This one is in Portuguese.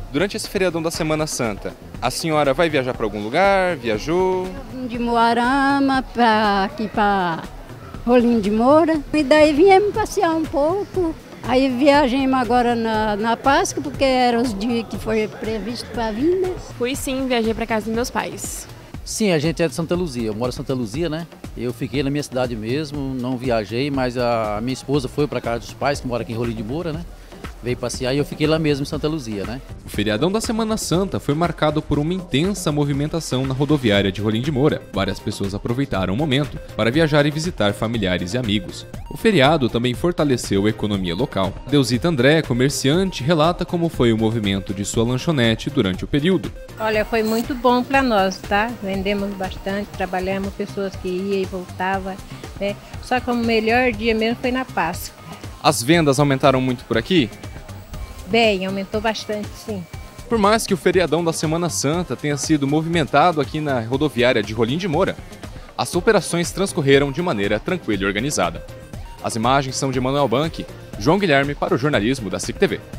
Durante esse feriadão da Semana Santa, a senhora vai viajar para algum lugar? Viajou? De Moarama para aqui para Rolim de Moura. E daí viemos passear um pouco. Aí viajamos agora na Páscoa, porque eram os dias que foi previsto para vir, né? Fui sim, viajei para casa dos meus pais. Sim, a gente é de Santa Luzia, eu moro em Santa Luzia, né? Eu fiquei na minha cidade mesmo, não viajei, mas a minha esposa foi para casa dos pais, que mora aqui em Rolim de Moura, né? Veio passear e eu fiquei lá mesmo em Santa Luzia, né? O feriadão da Semana Santa foi marcado por uma intensa movimentação na rodoviária de Rolim de Moura. Várias pessoas aproveitaram o momento para viajar e visitar familiares e amigos. O feriado também fortaleceu a economia local. Deusita André, comerciante, relata como foi o movimento de sua lanchonete durante o período. Olha, foi muito bom para nós, tá? Vendemos bastante, trabalhamos, pessoas que iam e voltavam, né? Só que o melhor dia mesmo foi na Páscoa. As vendas aumentaram muito por aqui? Bem, aumentou bastante, sim. Por mais que o feriadão da Semana Santa tenha sido movimentado aqui na rodoviária de Rolim de Moura, as operações transcorreram de maneira tranquila e organizada. As imagens são de Manuel Banque, João Guilherme para o jornalismo da SIC TV.